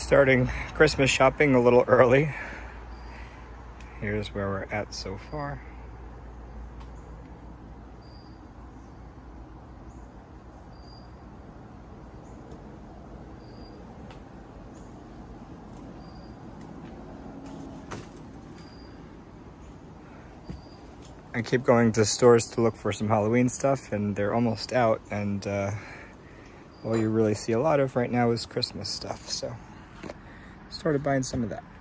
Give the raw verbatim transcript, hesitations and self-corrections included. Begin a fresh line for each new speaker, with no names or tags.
Starting Christmas shopping a little early. Here's where we're at so far. I keep going to stores to look for some Halloween stuff, and they're almost out, and uh, all you really see a lot of right now is Christmas stuff, so started buying some of that.